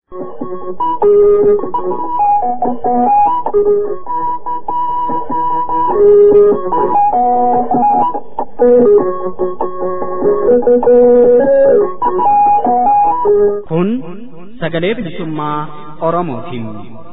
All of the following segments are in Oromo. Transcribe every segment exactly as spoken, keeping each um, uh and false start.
Kun sagalee bilisummaa Oromootiin.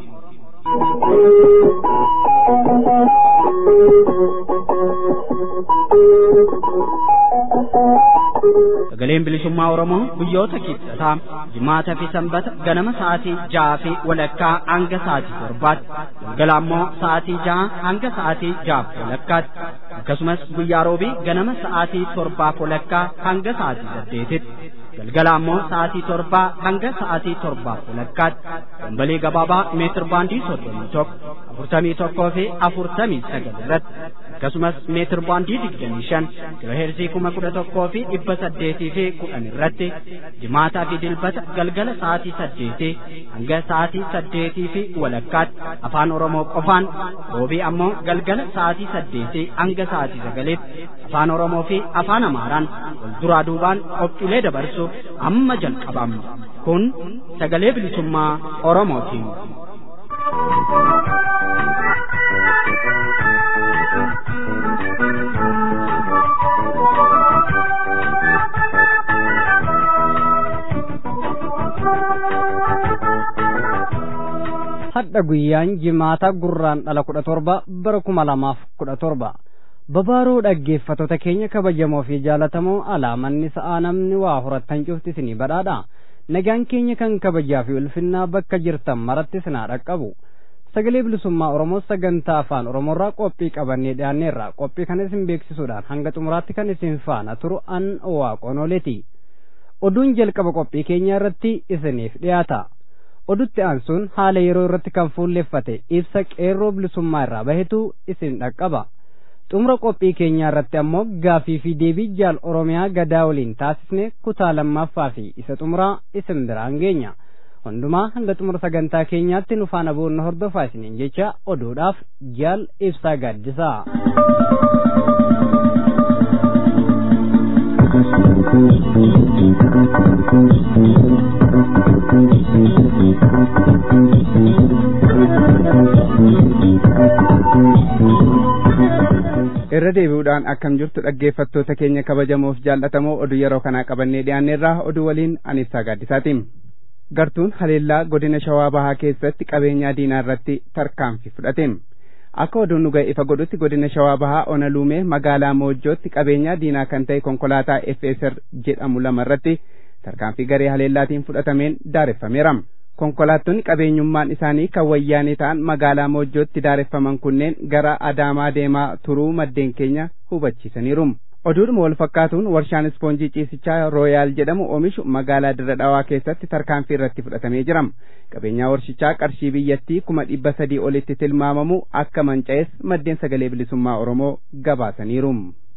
Sagaleen bilisummaa Oromoo guyyoota kibxataa Jimaataa fi Sanbata ganama sa'aatii ja'a fi walakkaa hanga sa'aatii torbaatti, galgala ammoo sa'aatii ja'a hanga sa'aatii ja'aaf walakkaatti, akkasumas guyyaa roobii ganama sa'aatii torbaaf walakkaa hanga sa'aatii saddeetitti, galgala ammoo sa'aatii torbaa hanga sa'aatii torbaaf walakkaatti, dambalii gabaabaa meetir baandii soddomii tokko afurtamii tokkoo fi afurtamii sagal irratti, akkasumas meetir baandii digdamii shan kiloheerzii kuma kudha tokkoo fi dhibba saddeetii fi kudhan irratti Jimaataa fi Dilbata galgala sa'aatii saddeetii hanga sa'aatii saddeetii fi walakkaatti afaan Oromoo qofaan, roobii ammoo galgala sa'aatii saddeetii hanga sa'aatii sagaliitti afaan Oromoo fi afaan Amaaraan wal duraa duubaan qophiilee dabarsuuf amma jalqabama. Kun sagalee bilisummaa Oromootiin. Hadda guyyaan Jimaata gurraan dhala kudha torba bara kuma lamaaf kudha torba. Babaaroo dhaggeeffattoota keenya kabajamoo fi jaalatamoo alaamanni sa'aa namni waa horattan cufti isinii badhaadha. Nagaan keenya kan kabajaa fi ulfinnaa bakka jirtan maratti isinaa dhaqqabu. Sagalee bilisummaa Oromoo sagantaa afaan Oromoorraa qophii qabannee dhiyaanneerra. Qophii kana isin beeksisuudhaan hanga xumuraatti kan isin faana turu an waaqonoleeti. Oduun jalqaba qophii keenya irratti isiniif dhiyaata. Odutti aansuun haala yeroo irratti kan fuulleffate ibsa qeerroo bilisummaa irraa bahetu isin dhaqqaba. Xumura qophii keenyaa irratti ammoo gaafii fi deebii jaal Oromiyaa gadaa waliin taasisne kutaa lammaffaa fi isa xumuraa isin biraan geenya. Hundumaa hanga xumura sagantaa keenyaatti nu faana boonna hordofaa isiniin jecha oduudhaaf jaal ibsaa gaaddisaa. Irra deebi'uudhaan akkam jirtu dhaggeeffattoota keenya kabajamoof jaallatamoo oduu yeroo kanaa qabannee dhiyaanneerraa oduu waliin ani ibsaa gaaddisaatiin. Gartuun haleellaa godina Shawaa Bahaa keessatti qabeenyaa diinaa irratti tarkaanfii fudhate. Akka oduun nu ga'e ifa godhutti godina Shawaa Bahaa Ona Luumee magaalaa Moojjootti qabeenyaa diinaa kan ta'e konkolaataa F S R jedhamu lama irratti tarkaanfii garee haleellaatiin fudhatameen daareffameera. Konkolaattonni qabeenyummaan isaanii kan wayyaanee ta'an magaalaa Moojjootti daareffaman kunneen gara Adaamaa deemaa turuu maddeen keenya hubachiisaniiru. Oduudhuma wal fakkaatuun warshaan ispoonjii ciisichaa Rooyaal jedhamu oomishu magaalaa Dirra Dhawaa keessatti tarkaanfii irratti fudhatamee jira. Qabeenyaa warshichaa qarshii biyyattii kuma dhibba sadii olitti tilmaamamu akka manca'es maddeen sagalee bilisummaa Oromoo gabaasaniiru.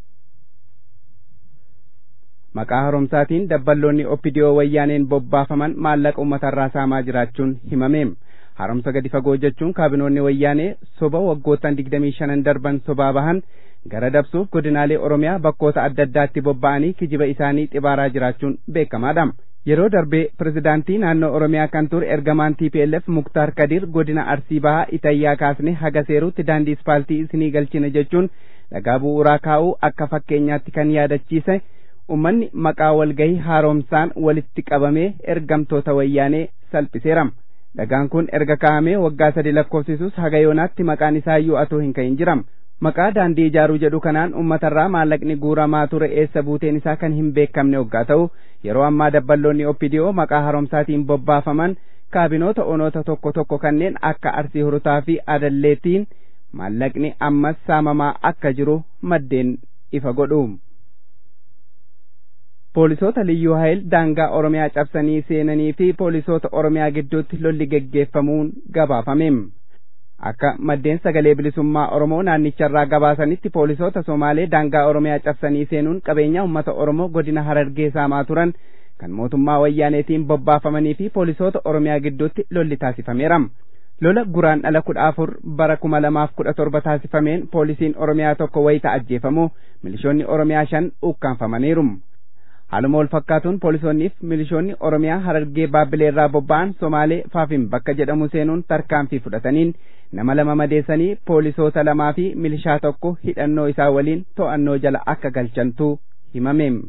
Maqaa haaromsaatiin dabballoonni Oppidiyoo wayyaaneen bobbaafaman maallaqa uummatarraa saamaa jiraachuun himame. Haaromsa gadi fagoo jechuun kaabinoonni wayyaanee soba waggoottan digdamii shanan darban sobaa bahan gara dabsuuf godinaalee Oromiyaa bakkoota adda addaatti bobba'anii kijiba isaanii xibaaraa jiraachuun beekamaadha. Yeroo darbee pirezidaantii naannoo Oromiyaa kan ture ergamaan T P L F Muktaar Kadir godina Arsii Bahaa Itayyaa kaasne haga seeruutti daandii ispaaltii isinii galchina jechuun dhagaa bu'uuraa kaa'uu akka fakkeenyaatti kan yaadachiise. Ummanni maqaa walgahii haaromsaan walitti qabamee ergamtoota wayyaanee salphiseera. Dhagaan kun erga kaa'amee waggaa sadi lakkoofsisus haga yoonaatti maqaan isaa iyyuu atoo hin ka'in jira. Maqaa daandii ijaaruu jedhu kanaan uummatarraa maallaqni guuramaa ture eessa buuteen isaa kan hin beekamne hoggaa ta'u yeroo ammaa dabballoonni Oppidiyoo maqaa haaromsaatiin bobbaafaman kaabinoota onoota tokko tokko kanneen akka Arsii Hurutaa fi Adalleetiin maallaqni ammas saamamaa akka jiru maddeen ifa godhu. Poolisoota Liyyuu Hayil daangaa Oromiyaa cabsanii seenanii fi poolisoota Oromiyaa gidduutti lolli geggeeffamuun gabaafame. Akka maddeen sagalee bilisummaa Oromoo naannicharraa gabaasanitti poolisoota Somaalee daangaa Oromiyaa cabsanii seenuun qabeenyaa uummata Oromoo godina Harargee saamaa turan kan mootummaa wayyaaneetiin bobbaafamanii fi poolisoota Oromiyaa gidduutti lolli taasifameera. Lola guraan dhala kudha afur bara kuma lamaaf kudha torba taasifameen poolisiin Oromiyaa tokko wayita ajjeefamu milishoonni Oromiyaa shan ukkaanfamaniiru. haaluma wal fakkaatuun poolisoonniif milishoonni Oromiyaa Harargee Baabbileerraa bobba'an Somaalee Faafin bakka jedhamu seenuun tarkaanfii fudhataniin nama lama madeessanii poolisoota lamaa fi milishaa tokko hidhannoo isaa waliin to'annoo jala akka galchantu himameem.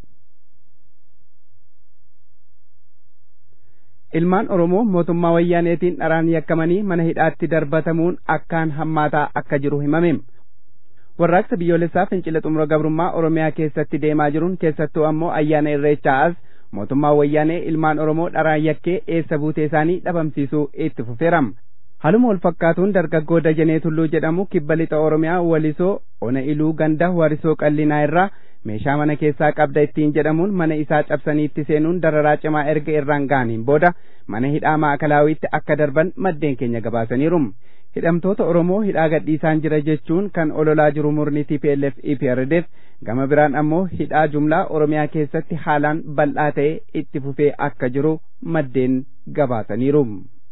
Ilmaan Oromoo mootummaa wayyaaneetiin dharaan yakkamanii mana hidhaatti darbatamuun akkaan hammaataa akka jiru himameem. Warraaqsa biyyoolessaa fincila xumura gabrummaa Oromiyaa keessatti deemaa jiruun keessattuu ammoo ayyaana irreechaa as mootummaa wayyaanee ilmaan Oromoo dharaan yakkee eessa buutee isaanii dhabamsiisuu itti fufeeram. Haaluma wal fakkaatuun dargaggoo Dajanee Tulluu jedhamu kibba lixa Oromiyaa Walisoo Ona Iluu Ganda Warisoo Qallinaa irraa meeshaa mana keessaa qabda ittiin jedhamuun mana isaa cabsanii itti seenuun dararaa cimaa erga irraan ga'aniin booda mana hidhaa Maakalawiitti akka darban maddeen keenya gabaasaniiru. Hidhamtoota Oromoo hidhaa gadhiisaan jira jechuun kan ololaa jiru murni T P L F E P R D F gama biraan ammoo hidhaa jumlaa Oromiyaa keessatti haalaan bal'aa ta'e itti fufee akka jiru maddeen gabaasaniiru.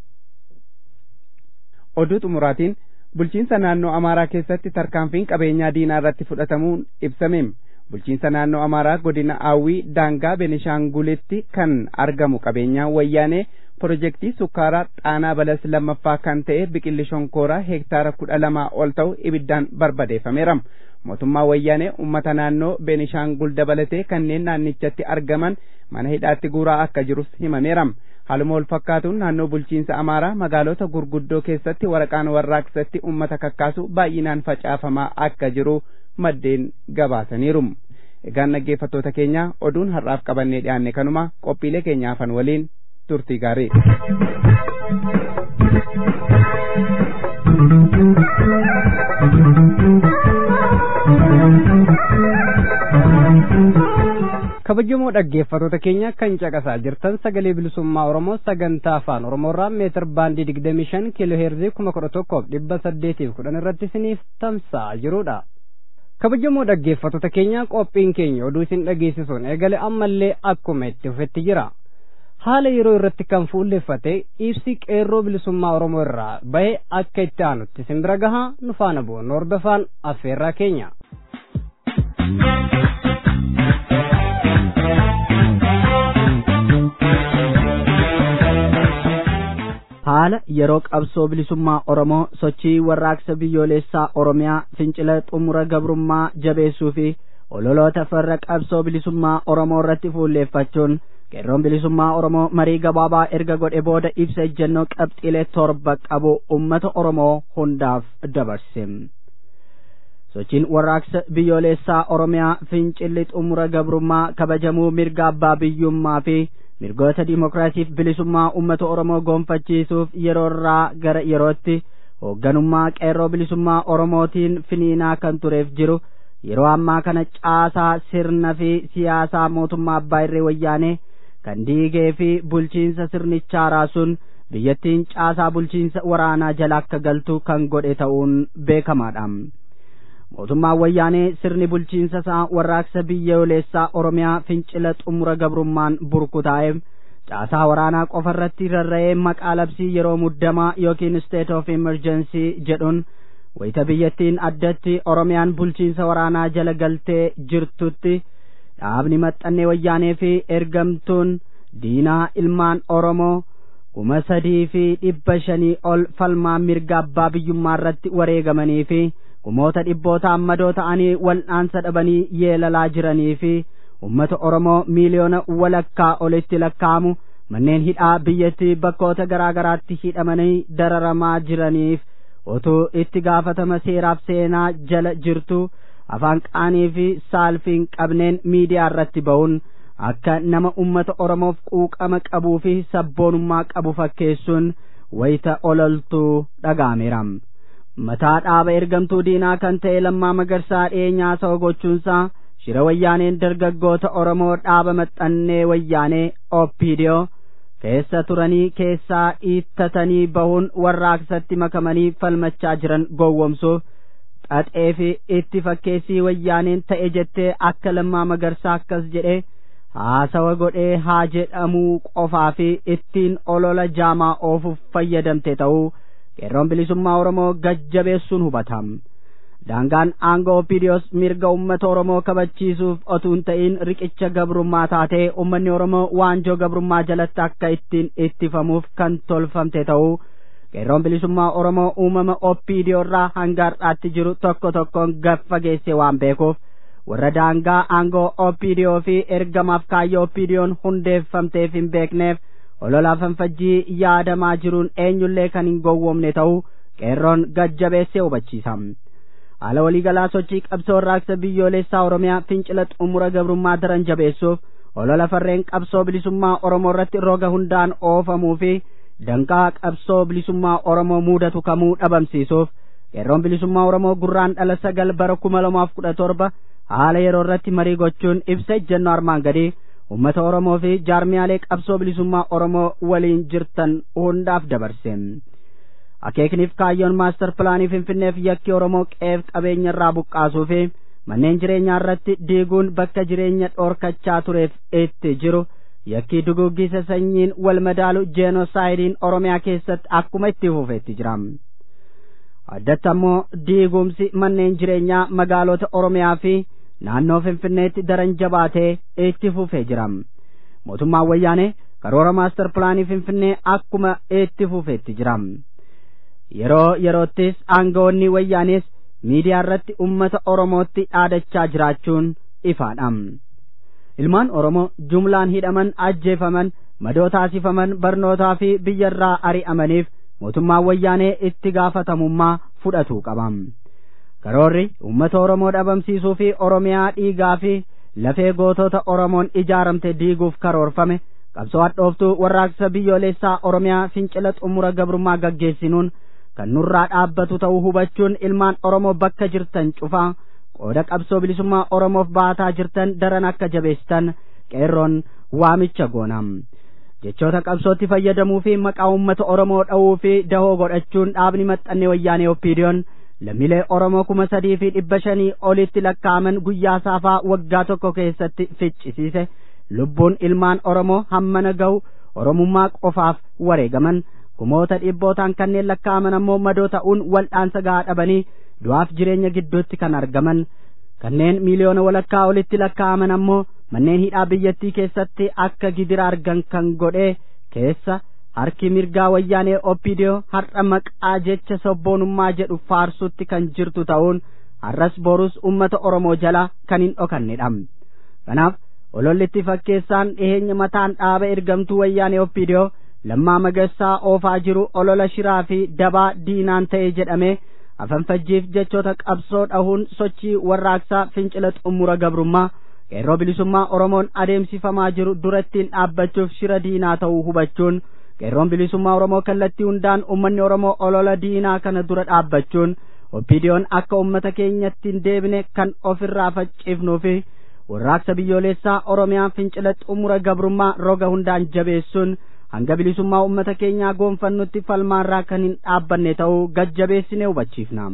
Oduu xumuraatiin bulchiinsa naannoo Amaaraa keessatti tarkaanfiin qabeenyaa diinaa irratti fudhatamuun ibsameem. Bulchiinsa naannoo Amaaraa godina Aawwii daangaa Benishaangulitti kan argamu qabeenyaa wayyaanee Pirojektii sukkaaraa xaanaa balas lammaffaa kan ta'e biqilli shonkooraa heektaara kudha lamaa ol ta'u ibiddaan barbadeeffameera. Mootummaa wayyaanee uummata naannoo Benishaangul dabalatee kanneen naannichatti argaman mana hidhaatti guuraa akka jirus himameera. Haaluma wal fakkaatuun naannoo bulchiinsa Amaaraa magaalota gurguddoo keessatti waraqaan warraaqsatti uummata kakkaasu baay'inaan facaafamaa akka jiru maddeen gabaasaniiru. Egaan dhaggeeffattoota keenya oduun har'aaf qabannee dhiyaanne kanuma qophiilee keenya hafan waliin turtii gaarii. Kabajamoo dhaggeeffattoota keenya kan caqasaa jirtan sagalee bilisummaa Oromoo sagantaa afaan Oromoorraa meetir baandii digdamii shan kiiloo heerzii kuma kudha tokkoof dhibba saddeetiif kudhan irratti isiniif tamsa'aa jirudha. Kabajamoo dhaggeeffattoota keenya qophiin keenya oduu isin dhageessisuun eegale ammallee akkuma itti fufetti jira. Haala yeroo irratti kan fuulleffate ibsi qeerroo bilisummaa Oromoo irraa bahe akka itti aanutti isin bira gahaa nu faana bu'uun hordofaan affeerraa keenya. Haala yeroo qabsoo bilisummaa Oromoo sochii warraaqsa biyyoolessaa Oromiyaa fincila xumura gabrummaa jabeessuu fi ololoota farra qabsoo bilisummaa Oromoo irratti fuulleeffachuun qeerroon bilisummaa Oromoo marii gabaabaa erga godhe booda ibsa ejjennoo qabxiilee torba qabu ummata Oromoo hundaaf dabarse. Sochiin warraaqsa biyyoolessaa Oromiyaa fincilli xumura gabrummaa kabajamuu mirga abbaa biyyummaa fi mirgoota dimokiraasiif bilisummaa ummata Oromoo gonfachiisuuf yeroo irraa gara yerootti hoogganummaa qeerroo bilisummaa Oromootiin finiinaa kan tureef jiru yeroo ammaa kana caasaa sirna fi siyaasaa mootummaa abbaa irree wayyaanee kan diigee fi bulchiinsa sirnichaa raasuun biyyattiin caasaa bulchiinsa waraanaa jala akka galtu kan godhe ta'uun beekamaadha. Mootummaan wayyaanee sirni bulchiinsa isaa warraaqsa biyyoolessaa Oromiyaa fincila xumura gabrummaan burkutaa'e caasaa waraanaa qofa irratti rarra'ee maqaa labsii yeroo muddamaa yookiin state of emergency jedhuun wayita biyyattiin addatti Oromiyaan bulchiinsa waraanaa jala galtee jirtutti dhaabni maxxannee wayyaanee fi ergamtuun diinaa ilmaan Oromoo kuma sadii fi dhibba shanii ol falmaa mirga abbaa biyyummaa irratti wareegamanii fi kumoota dhibboota ammadoo ta'anii wal'aansa dhabanii yeelalaa jiranii fi ummata Oromoo miiliyoona walakkaa olitti lakkaa'amu manneen hidhaa biyyattii bakkoota garaa garaatti hidhamanii dararamaa jiraniif otoo itti gaafatama seeraaf seenaa jala jirtu afaan qaanii fi saalfiin qabneen miidiyaa irratti ba'uun akka nama ummata Oromoof quuqama qabuu fi sabboonummaa qabu fakkeessuun wayita ololtuu dhaga'ameera. Mataa dhaaba ergamtuu diinaa kan ta'e Lammaa Magarsaa dhiyeenyaa sa'o gochuunsaa shira wayyaaneen dargaggoota Oromoo dhaaba maxxannee wayyaanee O P D O keessa turanii keessaa dhiittatanii bahuun warraaqsatti makamanii falmachaa jiran gowwomsuuf xaxee fi itti fakkeessii wayyaaneen ta'e jettee akka Lammaa Magarsaa akkas jedhee haasawa godhee haa jedhamuu qofaa fi ittiin olola jaamaa oofuuf fayyadamte ta'uu qeerroon bilisummaa Oromoo gajjabeessuun hubatam. daangaan aangoo Opiidiyoos mirga uummata Oromoo kabachiisuuf otuu hin ta'in riqicha gabrummaa taatee uummanni Oromoo waanjoo gabrummaa jalatti akka ittiin ittifamuuf kan tolfamte ta'uu qeerroon bilisummaa Oromoo uumama Opiidiyoo irraa hanga har'aatti jiru tokko tokkoon gaffageesse waan beekuuf warra daangaa aangoo Opiidiyoo fi ergamaaf kaayyoo Opiidiyoon hundeeffamteef hin beekneef olola fanfajjii yaadamaa jiruun eenyullee kan hin gowwoomne ta'uu qeerroon gajjabeessee hubachiisa. haala waliigalaa sochii qabsoo warraaqsa biyyoolessaa Oromiyaa fincila xumura gabrummaa daran jabeessuuf olola farreen qabsoo bilisummaa Oromoo irratti roga hundaan oofamuu fi danqaa qabsoo bilisummaa Oromoo mudatu kamuu dhabamsiisuuf qeerroon bilisummaa Oromoo gurraan dhala sagal bara kuma lamaaf kudha torba haala yeroo irratti marii gochuun ibsa ejjennoo armaan gadii ummata Oromoo fi jaarmiyaalee qabsoo bilisummaa Oromoo waliin jirtan hundaaf dabarse. akeekniif kaayyoon maastar pilaanii Finfinneef yakki Oromoo qeef qabeenya irraa buqqaasuu fi manneen jireenyaa irratti diiguun bakka jireenya dhoorkachaa tureef itti jiru yakki duguggisa sanyiin wal madaalu jeenosaayidiin Oromiyaa keessatti akkuma itti fufeetti jira. addatti ammoo diigumsi manneen jireenyaa magaalota Oromiyaa fi naannoo Finfinneetti daran jabaatee itti fufee jira. mootummaan wayyaanee karoora maastar pilaanii Finfinnee akkuma itti fufeetti jira. yeroo yeroottis aangawoonni wayyaanis miidiyaa irratti ummata Oromootti dhaadachaa jiraachuun ifaadha. ilmaan Oromoo jumlaan hidhaman ajjeefaman madoo taasifaman barnootaa fi biyyarraa ari'amaniif mootummaan wayyaanee itti gaafatamummaa fudhatuu qaba. karoorri ummata Oromoo dhabamsiisuu fi Oromiyaa dhiigaa fi lafee gootota Oromoon ijaaramte diiguuf karoorfame qabsoo hadhooftuu warraaqsa biyyoolessaa Oromiyaa fincila xumura gabrummaa gaggeessinuun kan nurraa dhaabbatu ta'uu hubachuun ilmaan Oromoo bakka jirtan cufaa qooda qabsoo bilisummaa Oromoof baataa jirtan daran akka jabeessitan qeerroon waamicha goona. jechoota qabsootti fayyadamuu fi maqaa uummata Oromoo dha'uu fi dahoo godhachuun dhaabni maxxannee wayyaanee Opiidiyoon lammiilee Oromoo kuma sadii fi dhibba shanii olitti lakkaa'aman guyyaa saafaa waggaa tokko keessatti ficcisiise lubbuun ilmaan Oromoo hammana gahu Oromummaa qofaaf wareegaman kumoota dhibbootaan kanneen lakkaa'aman ammoo madoo ta'uun wal'aansa gahaa dhabanii du'aaf jireenya gidduutti kan argaman kanneen miiliyoona walakkaa olitti lakkaa'aman ammoo manneen hidhaa biyyattii keessatti akka gidira argan kan godhe keessa harki mirgaa wayyaanee Opiidiyoo har'a maqaa jecha sabboonummaa jedhu faarsutti kan jirtu ta'uun har'as borus ummata Oromoo jala kan hin dhokannedha. kanaaf ololli itti fakkeessaan dhiheenya mataan dhaaba ergamtuu wayyaanee Opiidiyoo Lammaa Magarsaa oofaa jiru olola shiraa fi dabaa diinaan ta'e jedhamee afanfajjiif jechoota qabsoo dhahuun sochii warraaqsaa fincila xumura gabrummaa qeerroo bilisummaa Oromoon adeemsifamaa jiru durattiin dhaabbachuuf shira diinaa ta'uu hubachuun qeerroon bilisummaa Oromoo kallattii hundaan ummanni Oromoo olola diinaa kana dura dhaabbachuun Opiidiyoon akka ummata keenyatti hin deebine kan ofirraa faccifnuu fi warraaqsa biyyoolessaa Oromiyaa fincila xumura gabrummaa roga hundaan jabeessuun hanga bilisummaa ummata keenyaa goonfannutti falmaarraa kan hin dhaabbanne ta'uu gajjabeessinee hubachiifna.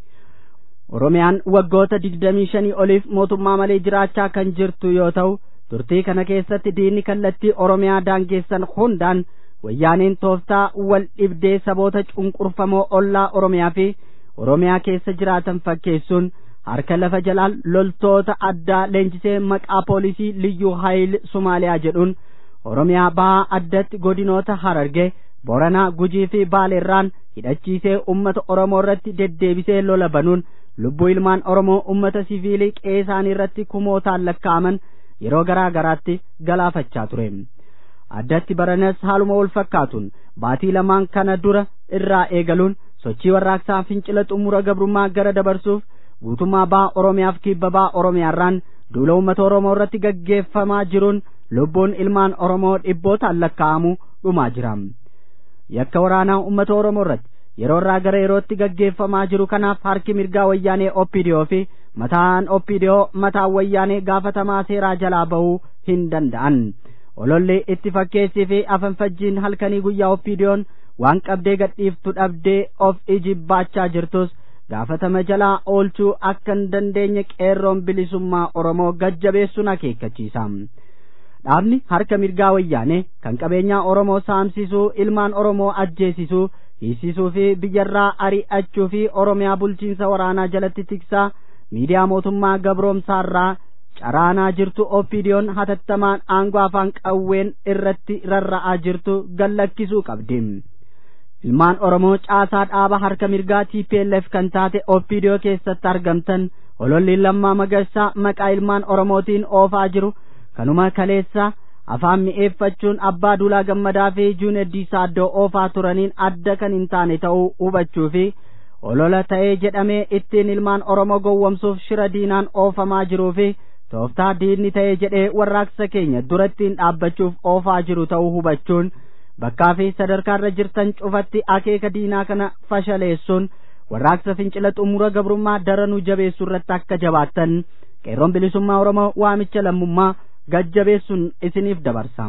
Oromiyaan waggoota digdamii shanii oliif mootummaa malee jiraachaa kan jirtu yoo ta'u turtii kana keessatti diinni kallattii Oromiyaa daangeessan hundaan wayyaaneen tooftaa wal dhibdee saboota cunqurfamoo ollaa Oromiyaa fi Oromiyaa keessa jiraatan fakkeessuun harka lafa jalaan loltoota addaa leenjisee maqaa poolisii liyyuu haayil Somaaliyaa jedhuun Oromiyaa bahaa addatti godinoota Harargee, Booranaa, Gujii fi Baaleerraan hidhachiisee ummata Oromoo irratti deddeebisee lola banuun lubbuu ilmaan Oromoo ummata siviilii qe'ee isaanii irratti kumootaan lakkaa'aman yeroo garaa garaatti galaafachaa ture. Addatti baranas haaluma wal fakkaatuun baatii lamaan kana dura irraa eegaluun sochii warraaqsaa fincila xumura gabrummaa gara dabarsuuf guutummaa bahaa Oromiyaaf kibba bahaa Oromiyaarraan duula ummata Oromoo irratti gaggeeffamaa jiruun lubbuun ilmaan Oromoo dhibbootaan lakkaa'amu dhumaa jira. Yakka waraanaa ummata Oromoo irratti yeroo irraa gara yerootti gaggeeffamaa jiru kanaaf harki mirgaa wayyaanee Opiidiyoo fi mataan Opiidiyoo mataan wayyaanee gaafatamaa seeraa jalaa bahuu hin danda'an. Ololli itti fakkeessii fi afanfajjiin halkanii guyyaa Opiidiyoon waan qabdee gadhiiftu dhabdee of ijibbaachaa jirtus gaafatama jalaa oolchuu akka hin dandeenye qeerroon bilisummaa Oromoo gajjabeessuun akeekkachiisa. Dhaabni harka mirgaa wayyaanee kan qabeenyaa Oromoo saamsisuu ilmaan Oromoo ajjeesisuu hiisisuu fi biyyarraa ari'achuu fi Oromiyaa bulchiinsa waraanaa jalatti tiksaa miidiyaa mootummaa gabroomsaarraa caraanaa jirtu O P D O'n hatattamaan aangoo afaan qawween irratti rarra'aa jirtu gallakkisuu qabdi. Ilmaan Oromoo caasaa dhaaba harka mirgaa T P L F kan taate O P D O keessatti argamtan ololli Lammaa Magarsaa maqaa ilmaan Oromootiin oofaa jiru kanuma kaleessa afaan mi'eeffachuun Abbaa Duulaa Gammadaa fi Juuneddii Saaddoo oofaa turaniin adda kan hin taane ta'uu hubachuu fi olola ta'ee jedhamee ittiin ilmaan Oromoo gowwomsuuf shira diinaan oofamaa jiruu fi tooftaa diinni ta'ee jedhee warraaqsa keenya durattiin dhaabbachuuf oofaa jiru ta'uu hubachuun bakkaa fi sadarkaarra jirtan cufatti akeeka diinaa kana fashaleessuun warraaqsa fincila xumura gabrummaa daranuu jabeessuu irratti akka jabaattan qeerroon bilisummaa Oromoo waamicha lammummaa gajjabeessuun isiniif dabarsa.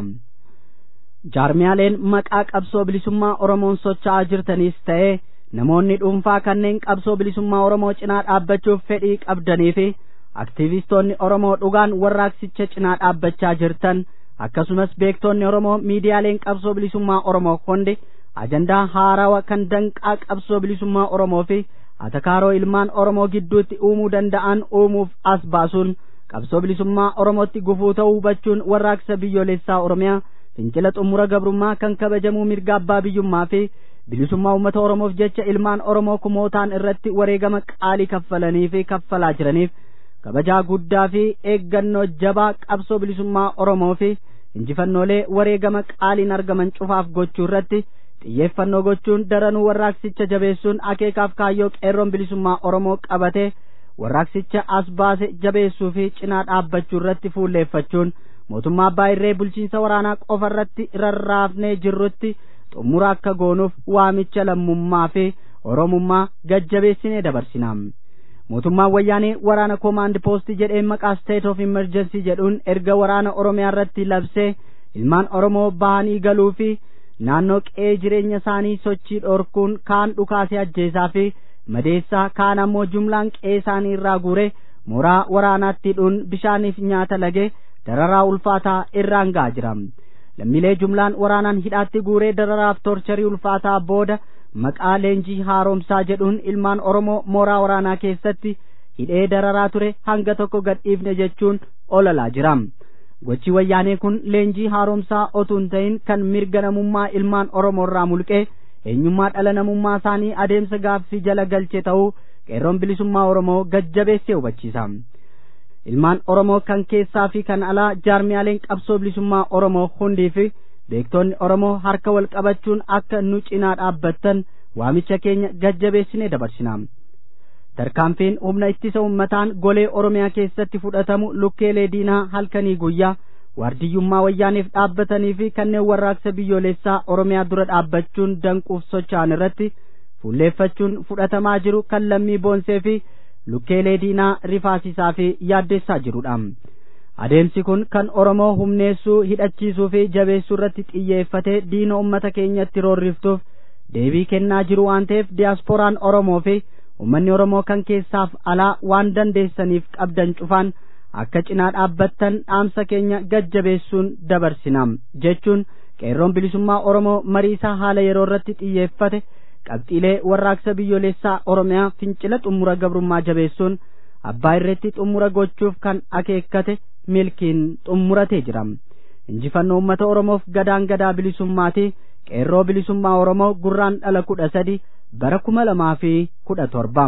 Jaarmiyaaleen maqaa qabsoo bilisummaa Oromoon socho'aa jirtanis ta'ee namoonni dhuunfaa kanneen qabsoo bilisummaa Oromoo cinaa dhaabbachuuf fedhii qabdanii fi aktivistoonni Oromoo dhugaan warraaqsicha cinaa dhaabbachaa jirtan akkasumas beektonni Oromoo miidiyaaleen qabsoo bilisummaa Oromoo hundi ajandaa haarawaa kan danqaa qabsoo bilisummaa Oromoo fi atakaaroo ilmaan Oromoo gidduutti uumuu danda'an uumuuf as baasuun qabsoo bilisummaa Oromootti gufuu ta'uu hubachuun warraaqsa biyyoolessaa Oromiyaa fincila xumura gabrummaa kan kabajamuu mirga abbaa biyyummaa fi bilisummaa uummata Oromoof jecha ilmaan Oromoo kumootaan irratti wareegama qaalii kaffalanii fi kaffalaa jiraniif kabajaa guddaa fi eeggannoo jabaa qabsoo bilisummaa Oromoo fi injifannoolee wareegama qaaliin argaman cufaaf gochuu irratti xiyyeeffannoo gochuun daranuu warraaqsicha jabeessuun akeekaaf kaayyoo qeerroon bilisummaa Oromoo qabate warraaqsicha as baase jabeessuu fi cinaa dhaabbachuu irratti fuulleeffachuun mootummaa abbaa irree bulchiinsa waraanaa qofa irratti rarraafnee jirrutti xumura akka goonuuf waamicha lammummaa fi Oromummaa gajjabeessinee dabarsina. Mootummaan wayyaanee waraana koomaand poostii jedhee maqaa state of emergency jedhuun erga waraana Oromiyaa irratti labsee ilmaan Oromoo bahanii galuu fi naannoo qe'ee jireenya isaanii sochii dhorkuun kaan dhukaasee ajjeesaa fi madeessaa kaan ammoo jumlaan qe'ee isaanii irraa guure mooraa waraanaatti hidhuun bishaaniif nyaata lagee dararaa ulfaataa irraan ga'aa jira. Lammiilee jumlaan waraanaan hidhaatti guuree dararaaf torcharii ulfaataa booda maqaa leenjii haaromsaa jedhuun ilmaan Oromoo mooraa waraanaa keessatti hidhee dararaa ture hanga tokko gadhiifne jechuun ololaa jira. Gochi wayyaanee kun leenjii haaromsaa otuu hin ta'in kan mirga namummaa ilmaan Oromoo irraa mulqee eenyummaa dhala namummaa isaanii adeemsa gaaffii jala galche ta'uu qeerroon bilisummaa Oromoo gajjabeessee hubachiisa. Ilmaan Oromoo kan keessaa fi kan alaa jaarmiyaaleen qabsoo bilisummaa Oromoo hundii fi beektonni Oromoo harka wal qabachuun akka nu cinaa dhaabbattan waamicha keenya gajjabeessinee dabarsina. Tarkaanfiin humna ittisa uummataan golee Oromiyaa keessatti fudhatamu lukkeelee diinaa halkanii guyyaa waardiyyummaa wayyaaniif dhaabbatanii fi kanneen warraaqsa biyyoolessaa Oromiyaa dura dhaabbachuun danquuf socho'an irratti fuulleeffachuun fudhatamaa jiru kan lammii boonsee fi lukkeelee diinaa rifaasisaa fi yaaddeessaa jirudha. Adeemsi kun kan Oromoo humneessuu hidhachiisuu fi jabeessuu irratti xiyyeeffatee diina uummata keenyatti roorriftuuf deebii kennaa jiru waan ta'eef diyaaspooraan Oromoo fi uummanni Oromoo kan keessaaf alaa waan dandeessaniif qabdan cufaan akka cinaa dhaabbattan dhaamsa keenya gajjabeessuun dabarsina jechuun qeerroon bilisummaa Oromoo mariisaa haala yeroo irratti xiyyeeffate qabxiilee warraaqsa biyyoolessaa Oromiyaa fincila xumura gabrummaa jabeessuun abbaa irratti xumura gochuuf kan akeekkate milkiin xumuratee jira. Injifannoo uummata Oromoof gadaan gadaa bilisummaati. Qeerroo bilisummaa Oromoo gurraan dhala kudha sadi bara kuma lamaa fi kudha torba.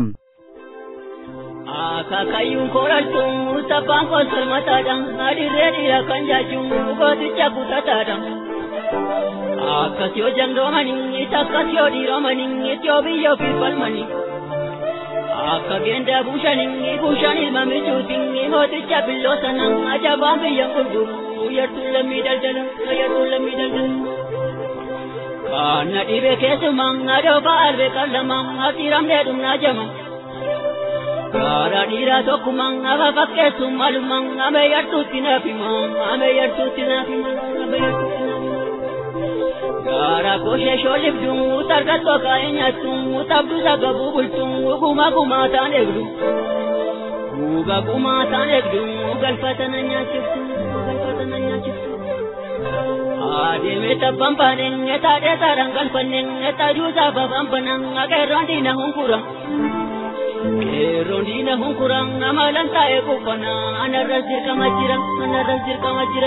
Akaakayyuun koolaaltuun sabbaan koolsal mataadhaan adirree dhiira kan jaachuun gooticha kutataadhaan. Akkas yoo jandoomanii takkas yoo dhiiromanii itti yoo biyyoo fi falmanii. Akka geendaa buushanii buushaan ilma mijuutii mooticha billoo sanaan ajabaan biyya gurguru yartuun lammii daldala yartuun lammii daldala. Kana dhibee keessumaan adoo ba'aalbee qallamaan hatiiramnee dhumnaa jama. Karaa dhiiraa tokkumaan afa fakkeessuun malumaan amee yartuutti naafimaan amee yartuutti naafimaan amee yartuutti naafimaan. Karaa koshee shoolifduun tarkattoo kaa'ee nyaattuun tabdu sagabuu bultuun guma gumaa taan eegdu. Guga gumaa taan eegdu galfatana nyaachiftu galfatana nyaachiftu. Adeeme tabbaan baanee taadhee taadhaan galfannee taajuu saafaa baanbanaa qeerroon diina hunkuraa. Qeerroon diina hunkuraa amalaan taa'ee qophanaa anarras dirqama jira anarras dirqama jira.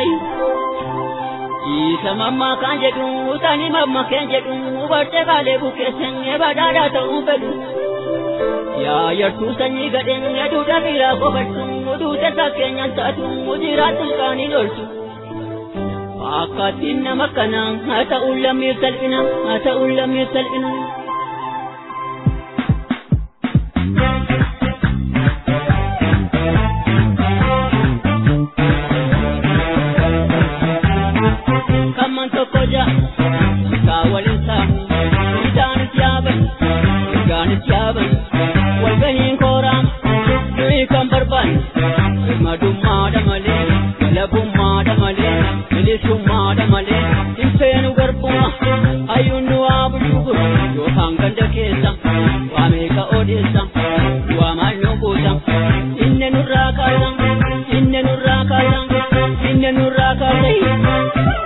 Isa mammaa kan jedhu tani mamma keen jedhu bartee baalee bukeessee badhaadhaa ta'uu fedhu. Yaa yartuu sanyii gadhee duudha biraa qofadhu duute sakkeenyaan taatu jiraattu qaanii loltu. Akkatiin nama kanaa haa ta'u lammiir salphina haa ta'u lammiir salphina. Kamman tokko jaa isaa waliin saamu isaanis yaaban isaanis yaaban walgahiin kooraa nuyi kan barbaanne madummaadha malee labummaadha malee bilisummaadha malee hinfeenu garbuma hayyuun waa bulchugur yookaan ganda keessa waa meeqa odeessa waa maal nu kuusa inne nurraa kaasa inne nurraa kaasa inne nurraa kaasa.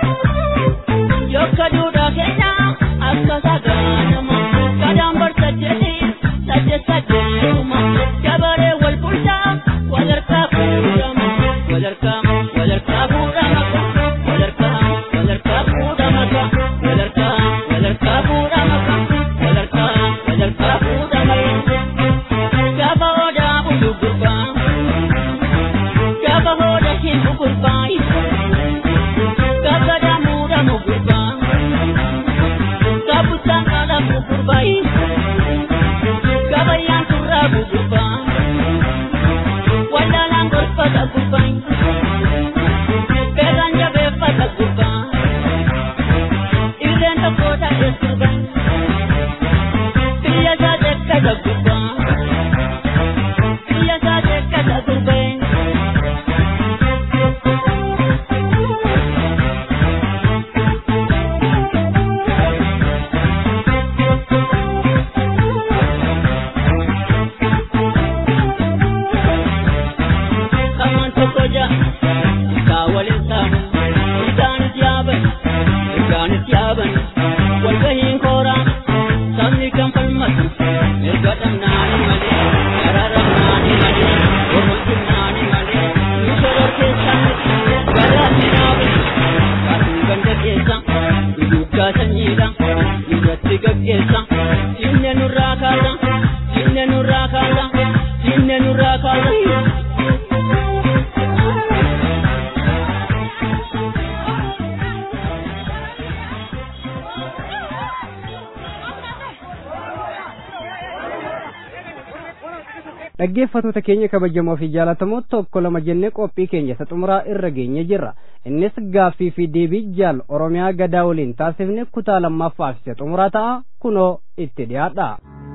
Yokka duudhaa keenya akka sagaanama kadhaan barsajjeti sajje sajjeetuma dabaree wal bulchaa wadarkaa fuudhama wadarkaa wadarkaa fuudhama wadarkaa wadarkaa fuudhama wadarkaa wadarkaa fuudhama wadarkaa wadarkaa fuudhama. Gaafa odaa bulu gurbaa gaafa odaa hin bugurbaa gaafa damuudha mugurbaa. Gabayaan turraa bububbaa wallaalaan gorfata gubbaa beekan jabeeffata gubbaa irreen tokko ta'ee gubbaa biyya isaa deekkata gubbaa biyya isaa deekkata gubbaa. dhaggeeffattoota keenya kabajamoo fi jaalatamoo tokko lama jennee qophii keenya isa xumuraa irra geenye jirra. Innis gaaffii fi deebii jaal Oromiyaa Gadaa waliin taasifne kutaa lammaffaaf isa xumuraa ta'a kunoo itti dhiyaadha.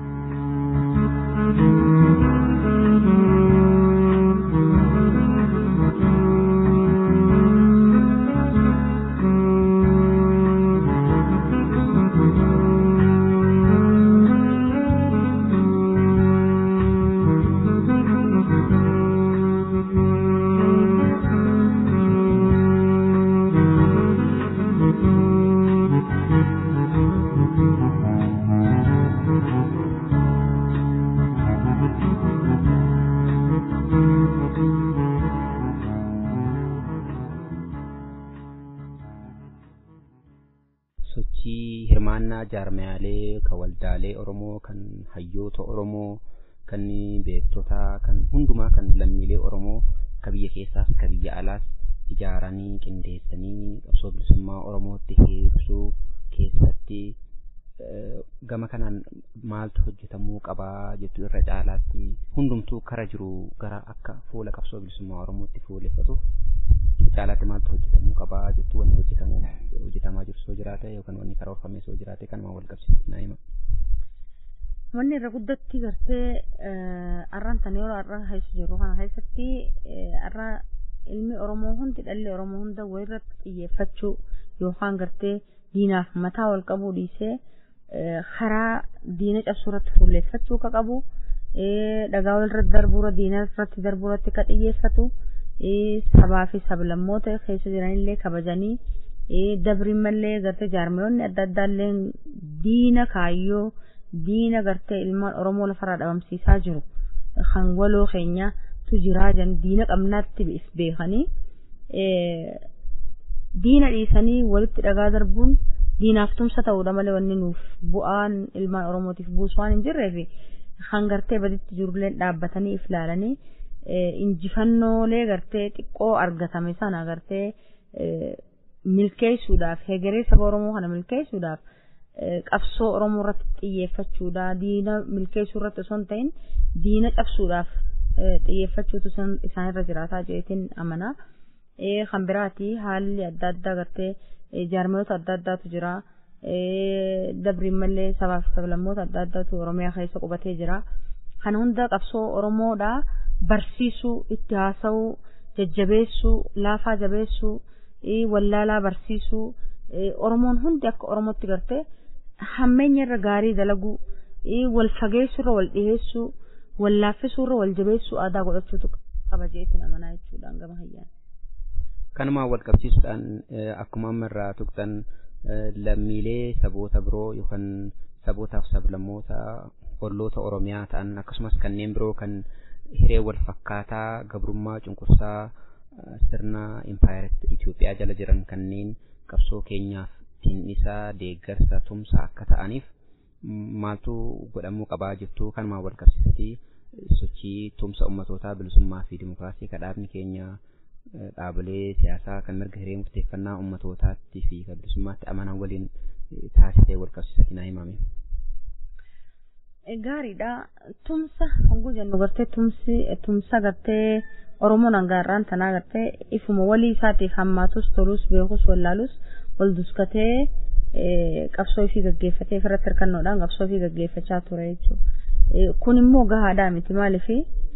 jaarmiyaalee kan waldaalee Oromoo kan hayyoota Oromoo kan beektota kan hundumaa kan lammiilee Oromoo kan biyya keessaas kan biyya alaas ijaaranii qindeessanii qabsoo bilisummaa Oromootti heebsuu keessatti gama kanaan maaltu hojjetamuu qabaa jettu irra caalaatti hundumtuu kara jiru gara akka fuula qabsoo bilisummaa Oromootti fuuleffatuuf caalaatti maaltu hojjetamuu qabaa jettu wanni hojjetamu hojjetamaa jiru soo jiraate yookaan wanni karoorfamee soo jiraate kan wal qabsiisu naayima. Wanni irra guddatti gartee arraan tan yeroo arraa haysu jiru kana keessatti arraa ilmi Oromoo hundi dhalli Oromoo hunda walirratti xiyyeeffachuu yookaan gartee diinaaf mataa wal qabuu dhiisee karaa diina cabsuurratti fuulleeffachuu ka qabu dhagaa walirratti darbuura diina irratti darbuuratti ka xiyyeeffatu sabaa fi sablammoota keessa jiranillee kabajanii dabrin mallee gartee jaarmiyoonni adda addaallee diina kaayyoo diina gartee ilmaan Oromoo lafarraa dhabamsiisaa jiru kan waloo keenya tu jiraa jan diina qabnaatti if beekanii diina dhiisanii walitti dhagaa darbuun diinaaf tumsa ta'uudha malee wanni nuuf bu'aan ilmaan Oromootiif buusu waan hin jirreef kan gartee baditti jirullee dhaabbatanii if laalanii injifannoolee gartee xiqqoo argatame sana gartee milkeessuudhaaf hegeree saba Oromoo kana milkeessuudhaaf qabsoo Oromoo irratti xiyyeeffachuudha diina milkeessuu irratti osoo hin ta'in diina cabsuudhaaf xiyyeeffachuutu isaanirra jiraataa jeetiin amanaa kan biraati haalli adda addaa gartee jaarmiyoota adda addaatu jira dabriin mallee sabaaf sablammoota adda addaatu Oromiyaa keessa qubatee jira kan hunda qabsoo Oromoodha barsiisuu itti haasa'uu jajjabeessuu laafaa jabeessuu wallaalaa barsiisuu Oromoon hundi akka Oromootti gartee hammeenya irra gaarii dalaguu wal fageessuu irra wal dhiheessuu wal laaffisuu irra wal jabeessuu aadaa godhachuutu qaba jeetiin amanaa jechuudhaan gama hayyaan. Kanumaan wal qabsiisuudhaan akkuma amma irraa tuqxan lammiilee saboota biroo yookaan sabootaaf sablammoota olloota Oromiyaa ta'an akkasumas kanneen biroo kan hiree wal fakkaataa gabrummaa cunqursaa sirna impaayirati Itoophiyaa jala jiran kanneen qabsoo keenyaaf tinnisaa deeggarsa tumsa akka ta'aniif maaltu godhamuu qabaa jettu kanumaan wal qabsiisatti sochii tumsa ummatootaa bilisummaa fi dimokiraasii kadhaabni keenya dhaabilee siyaasaa kan mirga hiree murteeffannaa ummatootaatti fi bilisummaatti amanan waliin taasisee wal qabsiisatti naa himame. Gaariidha tumsa honguu jennu gartee tumsi tumsa gartee Oromoon hangaarraan tanaa gartee ifuma walii isaatiif hammaatus tolus beekus wallaalus wal duskatee qabsoo ofii gaggeeffatee irratti hirkannoodhaan qabsoo ofii gaggeeffachaa ture jechuudha. Kun immoo gahaadhaa miti maaliif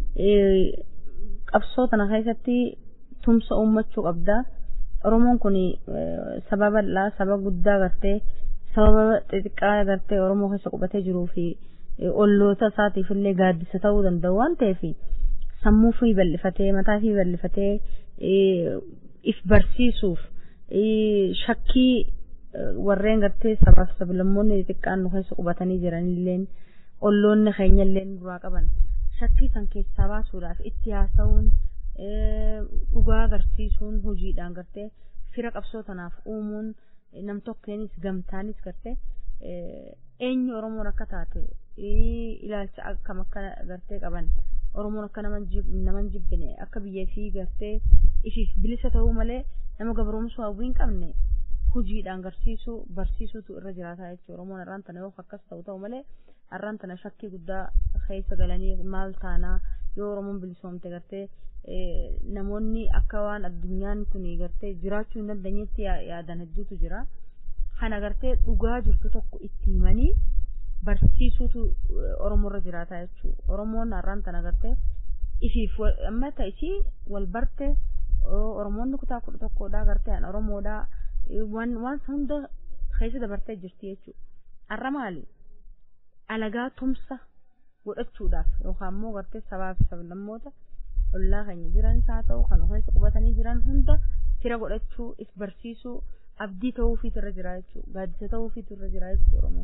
qabsoo tana keessatti tumsa uummachuu qabda. Oromoon kun sababa bal'aa saba guddaa gartee sababa xixiqqaa gartee Oromoo keessa qubatee jiruu fi olloota isaatiif illee gaaddisa ta'uu danda'u waan ta'eef sammuu fi bal'ifatee mataa fi bal'ifatee if barsiisuuf shakkii warreen gartee sabaaf sablammoonni xixiqqaan nu keessa qubatanii jiranilleen olloonni keenyalleen duraa qaban shakkii san keessaa baasuudhaaf itti haasa'uun dhugaa agarsiisuun hojiidhaan gartee fira qabsoo tanaaf uumuun nam tokkeenis gamtaanis gartee eenyu Oromoon akka taate ilaalcha akkam akka gartee qaban Oromoon akka naman jibbine akka biyyee fi gartee ishiif bilisa ta'uu malee nama gabroomsuu hawwii hin qabne hojiidhaan agarsiisuu barsiisuutu irra jiraataa jechuudha. Oromoon irraan tana yoo akkas ta'u ta'u malee irraan tana shakkii guddaa keessa galanii maal taanaa yoo Oromoon bilisoomte gartee namoonni akka waan addunyaan kun gartee jiraachuu hin dandeenyetti yaadan hedduutu jira. Kana gartee dhugaa jirtu tokko itti himanii barsiisuutu Oromoo irra jiraataa jechuudha. Oromoon har'aan tana gartee ifiif amma ta'isii wal barte Oromoonni kutaa kudha tokkodhaa gartee an Oromoodhaa waan waan hunda keessa dabartee jirti jechuudha. Har'a maali? Alagaa tumsa godhachuudhaaf yookaan immoo gartee sabaa fi sablammoota ollaa keenya jiran haa ta'u kan keessa qubatanii jiran hunda fira godhachuu if barsiisuu abdii ta'uufiitu irra jira jechuudha. Gaaddisa ta'uufiitu irra jira jechuudha Oromoon.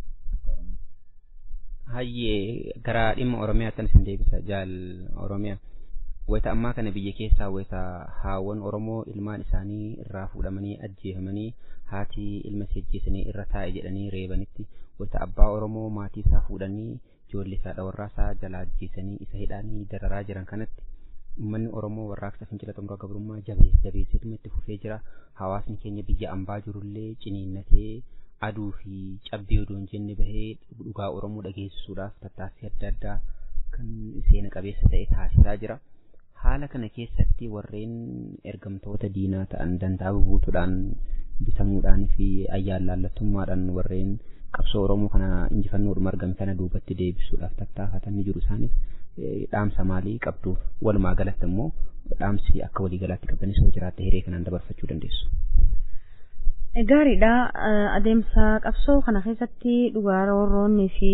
Hayyee gara dhimma Oromiyaatti isin deebisa jaal Oromiyaa. Wayita ammaa kana biyya keessaa wayita haawwan Oromoo ilmaan isaanii irraa fuudhamanii ajjeefamanii haati ilma ajjeesanii irra taa'e jedhanii reebanitti wayita abbaa Oromoo maatii isaa fuudhanii ijoollee isaa dhawarraa isaa jala ajjeesanii isa hidhaanii dararaa jiran kanatti uummanni Oromoo warraaqsa fincila xumura gabrummaa jabees jabeessee itti fufee jira. Hawaasni keenya biyya ambaa jirullee ciniinnatee aduu fi cabbii odoo hin jenne bahee dhugaa Oromoo dhageessisuudhaaf tattaaffii adda addaa kan seena qabeessa ta'e taasisaa jira. Haala kana keessatti warreen ergamtoota diinaa ta'an dantaa bubuutuudhaan bitamuudhaan fi ayyaan laallattummaadhaan warreen qabsoo Oromoo kana injifannoodhuma argame kana duubatti deebisuudhaaf tattaafatanii jiru isaaniif dhaamsa maalii qabduuf walumaa galatti immoo dhaamsi akka waliigalaatti qabdanis yoo jiraatte hiree kanaan dabarfachuu dandeessu. Gaariidha adeemsa qabsoo kana keessatti dhugaa roorroonnii fi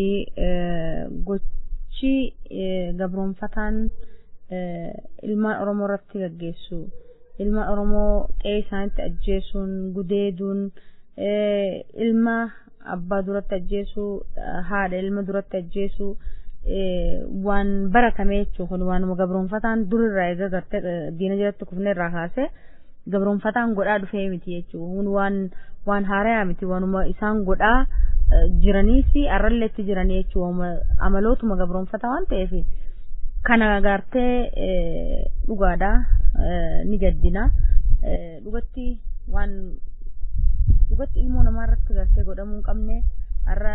gochi gabroonfataan ilmaan Oromoo irratti gaggeessu ilma Oromoo qe'ee isaaniitti ajjeesuun gudeeduun ilma abbaa duratti ajjeesuu haadha ilma duratti ajjeesuu waan baratame jechuun waanuma gabroonfataan durirraa eega gartee diina jalatti kufne irraa kaasee gabroonfataan godhaa dhufee miti jechuun waan waan haarayaa miti waanuma isaan godhaa jiranii fi arralleetti jiranii jechuun amalootuma gabroonfataa waan ta'eef kana gartee dhugaadhaa ni gaddina dhugatti waan dhugatti ilmoo namaa irratti gartee godhamuu hin qabne har'a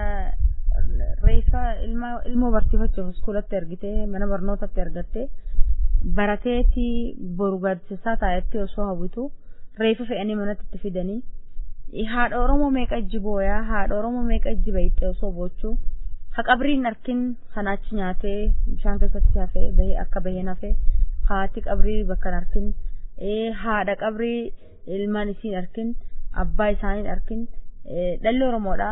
reeffa ilma ilmoo barsiifachuuf iskuulatti ergitee mana barnootatti ergattee barateeti boru gaaddisaa taa'etti osoo hawwitu reeffa fe'anii manatti itti fidanii haadha Oromoo meeqa ijji booyaa haadha Oromoo meeqa ijji bayittee osoo boochuu ha qabriin arkin sanaachi nyaatee bishaan keessatti hafee bahee akka baheen hafee haati qabrii bakka arkin haadha qabrii ilmaan isiin arkin abbaa isaanii arkin dhalli Oromoodha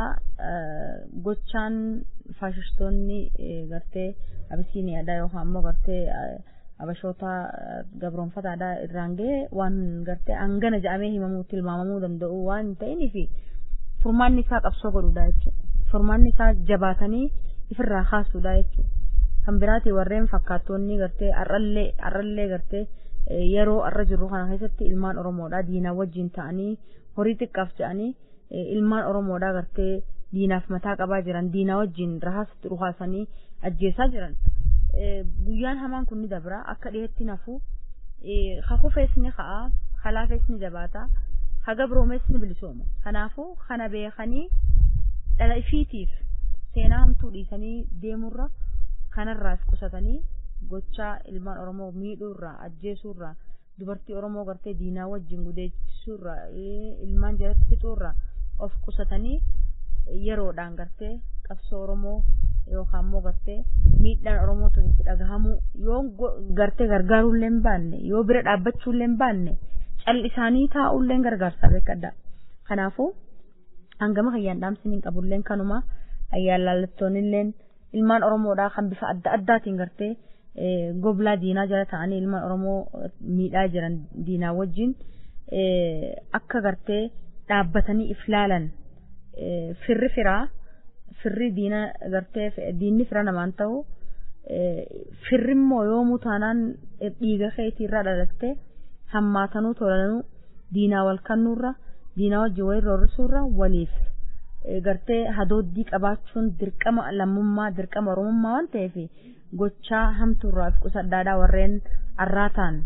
gochaan faashistoonni gartee Abisiiniyaadha yookaan immoo gartee abashoota gabroonfataadha irraan ga'e waan gartee hangana jedhamee himamuu tilmaamamuu danda'u waan ta'iniif furmaanni isaa qabsoo godhuudha jechuudha. Furmaanni isaa jabaatanii ifirraa kaasuudha jechuudha. Kan biraati warreen fakkaattoonni gartee arrallee arrallee gartee yeroo arra jirru kana keessatti ilmaan Oromoodha diinaa wajjin ta'anii horii xiqqaaf jedhanii ilmaan Oromoodha gartee diinaaf mataa qabaa jiran diinaa wajjin rahaasatti dhuhaasanii ajjeesaa jiran. Guyyaan hamaan kun ni dabra akka dhiyeetti nafu hakufeesni ka'a halaafeesni jabaata hagabroomeesni bilisooma kanaafuu kana beekanii dhala ifiitiif seenaa hamtuu dhiisanii deemurra kanarraas qusatanii gochaa ilmaan Oromoo miidhuurraa ajjeesuurraa dubartii Oromoo gartee diinaa wajjin gudeechisuurraa ilmaan jalatti fixuurraa of qusatanii yeroodhaan gartee qabsoo Oromoo yookaan immoo gartee miidhaan Oromoo itti dhagahamu yoo gartee gargaaruullee hin baanne yoo bira dhaabbachuullee hin baanne callisaanii taa'uullee gargaarsaa beekadha. Kanaafuu hangama hayyaan dhaamsiniin qabullee kanuma hayyaan laallattoonillee ilmaan Oromoodhaa kan bifa adda addaatiin gartee goblaa diinaa jala ta'anii ilmaan Oromoo miidhaa jiran diinaa wajjin akka gartee dhaabbatanii iflaalan firri firaa firri diina gartee diinni fira namaan ta'u firri immoo yoomuu taanaan dhiiga keetiirraa dhalatte hammaatanuu tolanuu diinaa wal kannuurra diinaa wajjin wayii roorrisuurra waliif gartee hadooddii qabaachuun dirqama lammummaa dirqama Oromummaa waan ta'eef gochaa hamtuurraa fi qusaddaadhaa warreen arraataan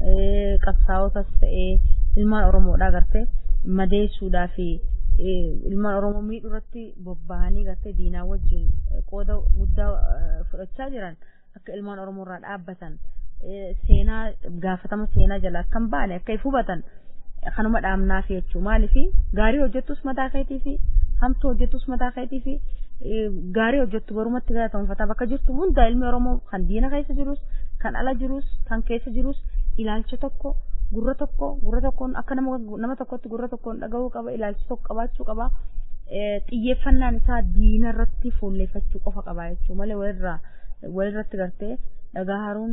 qabsaa'otas ta'ee ilmaan Oromoodhaa gartee madeessuudhaa fi ilmaan Oromoo miidhuurratti bobba'anii gartee diinaa wajjin qooda guddaa fudhachaa jiran akka ilmaan Oromoorraa dhaabbatan seenaa gaafatama seenaa jala akka hin baane akka if hubatan kanuma dhaamnaaf jechuu maaliif gaarii hojjettus mataa keetii fi hamtuu hojjettus mataa keetii fi gaarii hojjettu barumatti galatamfataa bakka jirtu hunda ilmi Oromoo kan diina keessa jirus kan ala jirus kan keessa jirus ilaalcha tokko gurra tokko gurra tokkoon akka nama nama tokkotti gurra tokkoon dhagahuu qaba ilaalcha tokko qabaachuu qaba xiyyeeffannaan isaa diina irratti fuulleeffachuu qofa qaba jechuu malee walirraa walirratti gartee dhagaa haruun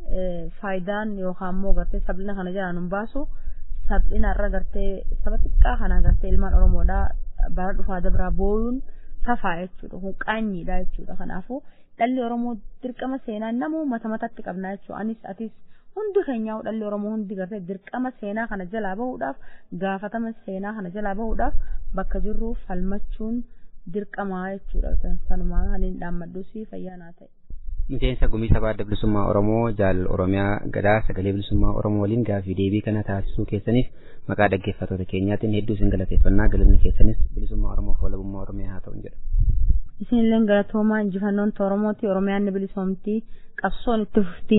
faayidaan yookaan immoo gartee sablina kana jalaan hin baasu sablina irra gartee saba xiqqaa kana gartee ilmaan Oromoodhaa bara dhufaa dabraa booyuun safaa jechuudha kun qaanyiidha jechuudha kanaafuu dhalli Oromoo dirqama seenaa namuu mata matatti qabnaa jechuudha anis atis hundi keenya dhalli Oromoo hundi gartee dirqama seenaa kana jalaa bahuudhaaf gaafatama seenaa kana jalaa bahuudhaaf bakka jirru falmachuun dirqamaa jechuudha sanumaa haliin dhaammadhuusi fayyaanaa ta'e. Miseensa gumii sabaa adda bilisummaa Oromoo jaal Oromiyaa Gadaa sagalee bilisummaa Oromoo waliin gaafii deebii kana taasisuu keessaniif maqaa dhaggeeffattoota keenyaatiin hedduu isin galateeffannaa galanni keessanis bilisummaa Oromoo fi walabummaa Oromiyaa haa ta'u jedha. Isinillee galatoomaa injifannoon Oromooti Oromiyaan ni bilisoomti qabsoon itti fufti.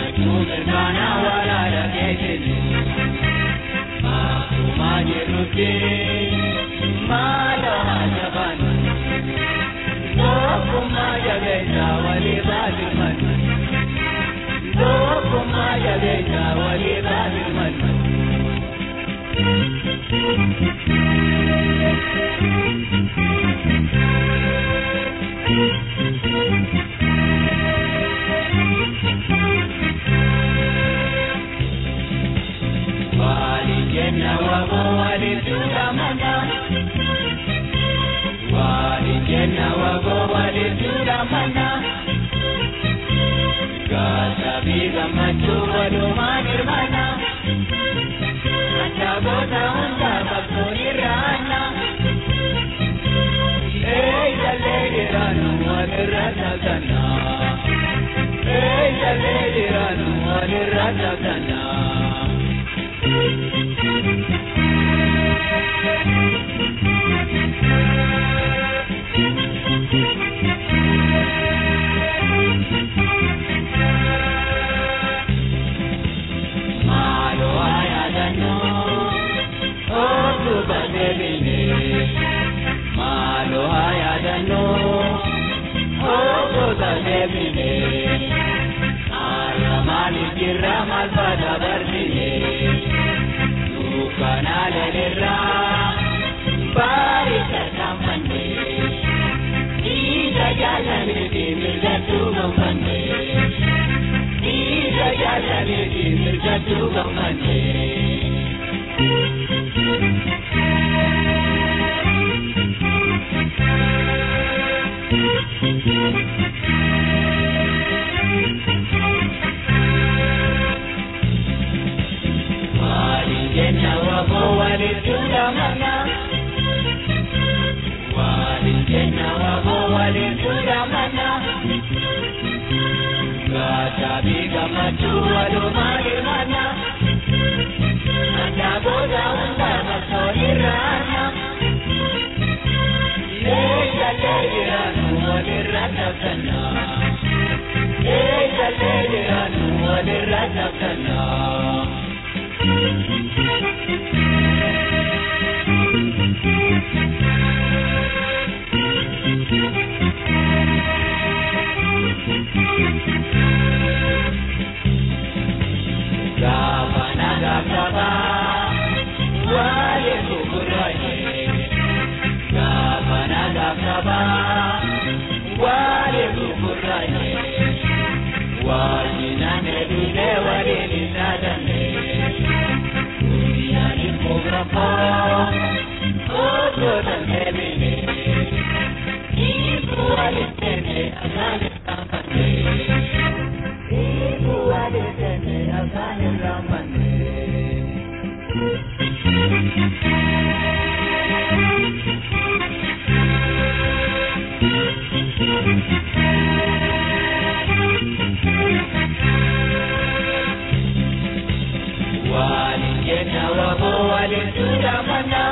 Aku biga machuwa lumani mana Nachabota hunda bakoni rana Ey jaleli ranu walirata kana Ey jaleli ranu walirata kana Malo ayadano, oh dalebine, alamali kiramal pada berdine, dukanale lera, bari terkamane, ida jalani di mirjatu gamane, ida jalani di mirjatu gamane. Walijena wabo walitunda mana Walijena wabo walitunda mana Gata biga matu walumari mana Anda boda unda masoni rana Eka leliranu walirata kana Eka leliranu walirata kana Gavana gavana wale kukuraye Gavana gavana wale kukuraye Wajinane dule wale nisadane Duniani kugrapa Oto danebine Ibu wale tene asane kampane Ibu wale tene asane kampane Walijena wabo walitunda mana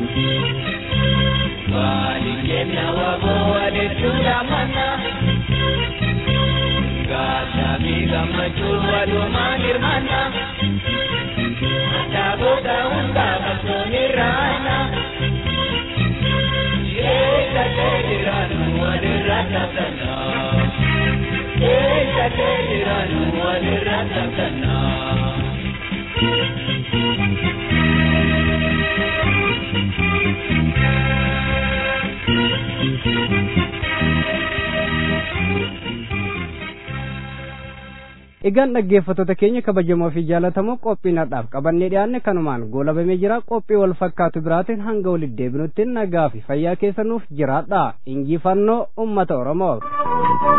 Walijena wabo walitunda mana Gata biga machuwa lumanir mana Ataboga unda basoni rana Eka teliranu walirata kana Eka teliranu walirata kana Egaan dhaggeeffattoota keenya kabajamoo fi jaalatamoo qophiinaadhaaf qabannee dhiyaanne kanumaan goolabamee jira. Qophii wal fakkaatu biraatiin hanga walitti deebinutti nagaa fi fayyaa keessanuuf jiraadha. Injifannoo uummata Oromoo.